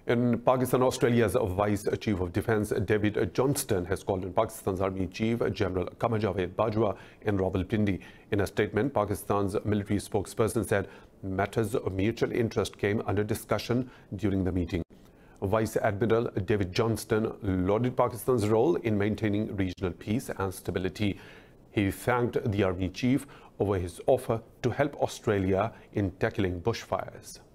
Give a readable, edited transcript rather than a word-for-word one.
In Pakistan, Australia's Vice Chief of Defence David Johnston has called on Pakistan's Army Chief General Qamar Javed Bajwa in Rawalpindi. In a statement, Pakistan's military spokesperson said matters of mutual interest came under discussion during the meeting. Vice Admiral David Johnston lauded Pakistan's role in maintaining regional peace and stability. He thanked the Army Chief over his offer to help Australia in tackling bushfires.